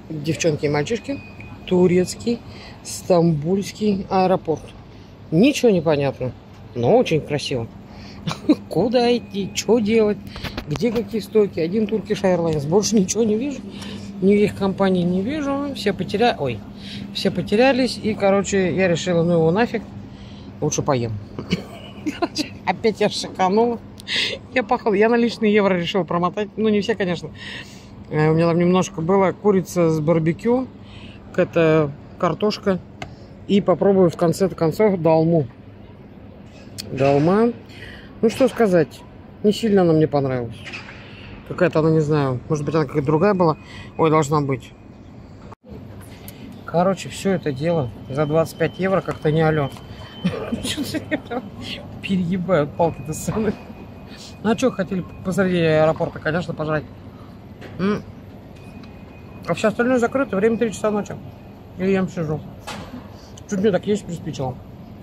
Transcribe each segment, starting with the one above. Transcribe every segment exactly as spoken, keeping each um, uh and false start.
девчонки и мальчишки, турецкий, стамбульский аэропорт. Ничего не понятно, но очень красиво. Куда идти, что делать, где какие стойки. Один Turkish Airlines, больше ничего не вижу. Никаких компаний не вижу. Все потеря... Ой, все потерялись. И, короче, я решила, ну его нафиг. Лучше поем. Опять я шиканула. Я пахала. Я наличные евро решила промотать. Ну, не все, конечно. У меня там немножко было курица с барбекю. Это картошка. И попробую в конце концов долму. Долма. Ну, что сказать. Не сильно она мне понравилась. Какая-то она, не знаю. Может быть, она какая-то другая была. Ой, должна быть. Короче, все это дело за двадцать пять евро как-то не алё. Переебают палки-то сами. Ну, а что хотели посреди аэропорта, конечно, пожрать. А все остальное закрыто. Время три часа ночи. И я сижу. Чуть не так есть приспичило.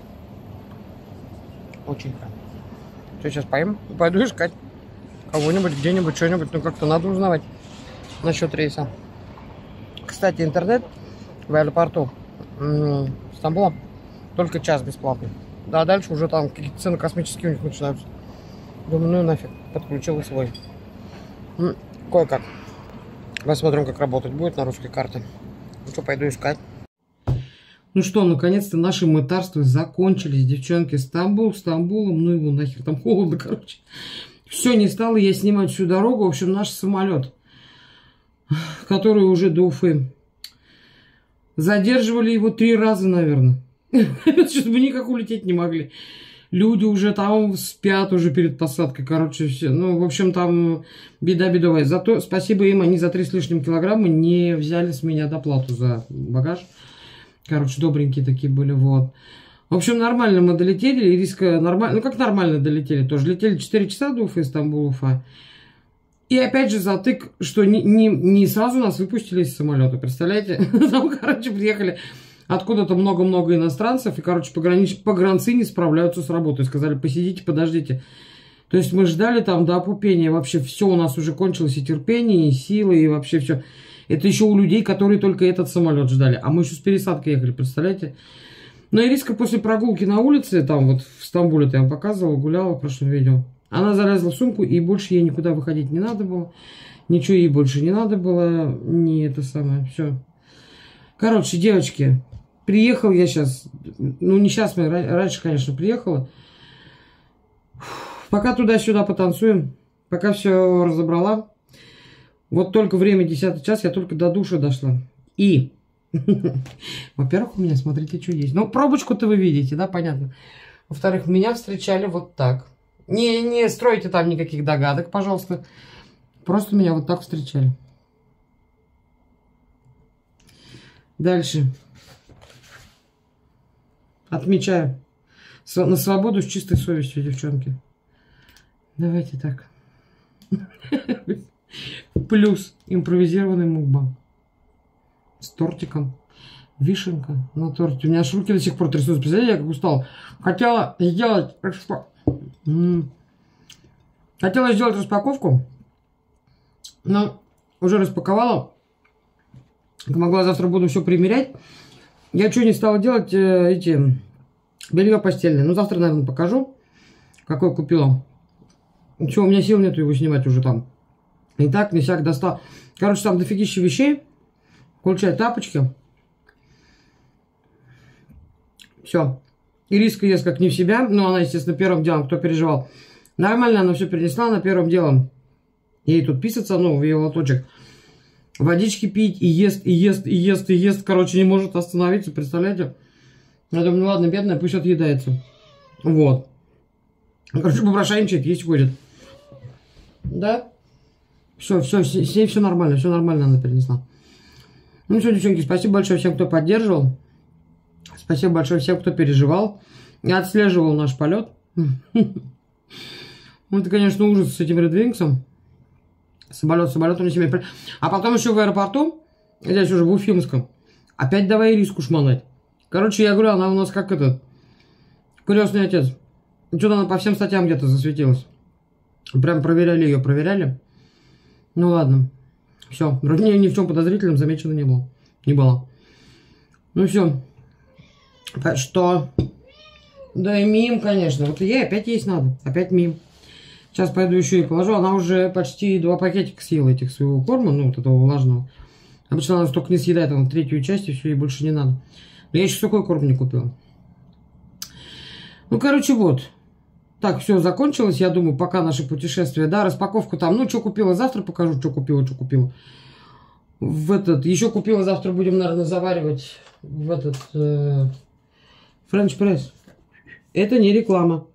Очень хорошо. Что, сейчас поем? Пойду искать кого-нибудь, где-нибудь, что-нибудь. Ну, как-то надо узнавать насчет рейса. Кстати, интернет в аэропорту Стамбула только час бесплатный. Да, а дальше уже там какие-то цены космические у них начинаются. Думаю, ну и нафиг. Подключил свой. Кое-как. Посмотрим, как работать будет на русской карте. Ну что, пойду искать. Ну что, наконец-то наши мытарства закончились, девчонки. Стамбул, Стамбулом, ну его нахер, там холодно, короче. Все, не стала я снимать всю дорогу. В общем, наш самолет, который уже до Уфы. Задерживали его три раза, наверное. Что-то мы никак улететь не могли. Люди уже там спят уже перед посадкой, короче, все. Ну, в общем, там беда бедовая. Зато спасибо им, они за три с лишним килограмма не взяли с меня доплату за багаж. Короче, добренькие такие были, вот. В общем, нормально мы долетели, Ириска нормально, ну как нормально долетели тоже. Летели четыре часа до Уфы, Стамбул, Уфа. И опять же затык, что не, не, не сразу нас выпустили из самолета, представляете? Там, короче, приехали откуда-то много-много иностранцев, и, короче, погранич... погранцы не справляются с работой. Сказали, посидите, подождите. То есть мы ждали там до опупения, вообще все у нас уже кончилось, и терпение, и силы, и вообще все. Это еще у людей, которые только этот самолет ждали. А мы еще с пересадкой ехали, представляете? Но Ириска после прогулки на улице, там вот в Стамбуле, я вам показывала, гуляла в прошлом видео. Она залезла в сумку, и больше ей никуда выходить не надо было. Ничего ей больше не надо было. Не это самое, все. Короче, девочки, приехал я сейчас. Ну, не сейчас, мы раньше, конечно, приехала. Пока туда-сюда потанцуем. Пока все разобрала. Вот только время десятый час, я только до душа дошла. И, во-первых, у меня, смотрите, что есть. Ну, пробочку-то вы видите, да, понятно. Во-вторых, меня встречали вот так. Не, не стройте там никаких догадок, пожалуйста. Просто меня вот так встречали. Дальше. Отмечаю. На свободу с чистой совестью, девчонки. Давайте так. Плюс импровизированный мукбан. С тортиком. Вишенка на торте. У меня аж руки до сих пор трясутся. Представляете, я как устала. Хотела сделать... Хотела сделать распаковку. Но уже распаковала. Как могла, завтра буду все примерять. Я что не стала делать? Э, эти... Белье постельное. Ну, завтра, наверное, покажу. Какое купила. Ничего, у меня сил нету его снимать уже там. И так, не всяк достал. Короче, там дофигища вещей. Включай тапочки. Все. Ириска ест как не в себя. Ну, она, естественно, первым делом, кто переживал. Нормально она все перенесла на первым делом. Ей тут писаться, ну, в ее лоточек. Водички пить, и ест, и ест, и ест, и ест. Короче, не может остановиться, представляете? Я думаю, ну ладно, бедная, пусть отъедается. Вот. Короче, попрошайничает, есть ходит. Да? Все, все, с ней все нормально, все нормально она перенесла. Ну все, девчонки, спасибо большое всем, кто поддерживал. Спасибо большое всем, кто переживал и отслеживал наш полет. Это, конечно, ужас с этим Редвингсом. Самолет, самолет у себя. А потом еще в аэропорту, здесь уже в Уфимском, опять давай Ириску шмонать. Короче, я говорю, она у нас как этот, крестный отец. Что-то она по всем статьям где-то засветилась. Прям проверяли ее, проверяли. Ну ладно. Все, вроде ни, ни в чем подозрительном замечено не было. Не было. Ну все. Что? Да и мим, конечно. Вот ей опять есть надо. Опять мим. Сейчас пойду еще и положу. Она уже почти два пакетика съела этих своего корма, ну, вот этого влажного. Обычно она столько не съедает, она третью часть, и все, ей больше не надо. Но я еще сухой корм не купил. Ну, короче, вот. Так, все, закончилось, я думаю, пока наше путешествие. Да, распаковку там, ну, что купила, завтра покажу, что купила, что купила. В этот, еще купила, завтра будем, наверное, заваривать в этот френч пресс. Это не реклама.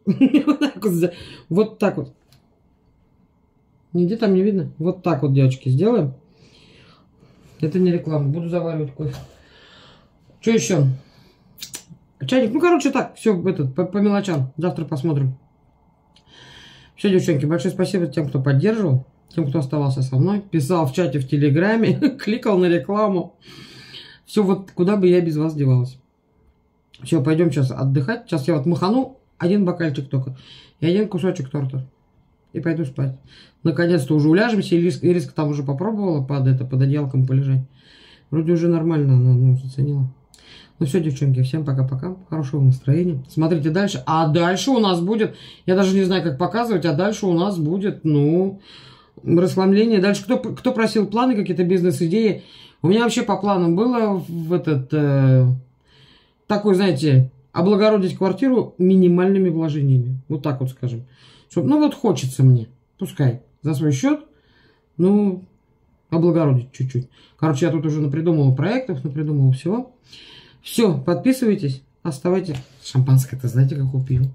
Вот так вот. Нигде там не видно. Вот так вот, девочки, сделаем. Это не реклама. Буду заваривать кофе. Что еще? Чайник. Ну, короче, так. Все этот, по, по мелочам. Завтра посмотрим. Все, девчонки, большое спасибо тем, кто поддерживал. Тем, кто оставался со мной. Писал в чате, в телеграме. Кликал на рекламу. Все, вот куда бы я без вас девалась. Все, пойдем сейчас отдыхать. Сейчас я вот махану один бокальчик только. И один кусочек торта. И пойду спать. Наконец-то уже уляжемся. Ириска, Ириска там уже попробовала под, это, под одеялком полежать. Вроде уже нормально она, ну, заценила. Ну все, девчонки, всем пока-пока. Хорошего настроения. Смотрите дальше. А дальше у нас будет, я даже не знаю, как показывать, а дальше у нас будет, ну, расхламление. Дальше кто, кто просил планы, какие-то бизнес-идеи? У меня вообще по планам было в этот, э, такой, знаете, облагородить квартиру минимальными вложениями. Вот так вот скажем. Чтоб, ну вот хочется мне, пускай, за свой счет, ну, облагородить чуть-чуть. Короче, я тут уже напридумывал проектов, напридумывал всего. Все, подписывайтесь, оставайтесь. Шампанское-то знаете, как купил?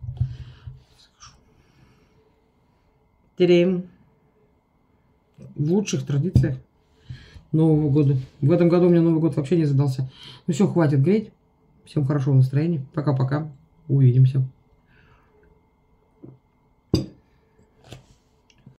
Терем. В лучших традициях Нового года. В этом году у меня Новый год вообще не задался. Ну все, хватит греть. Всем хорошего настроения. Пока-пока. Увидимся.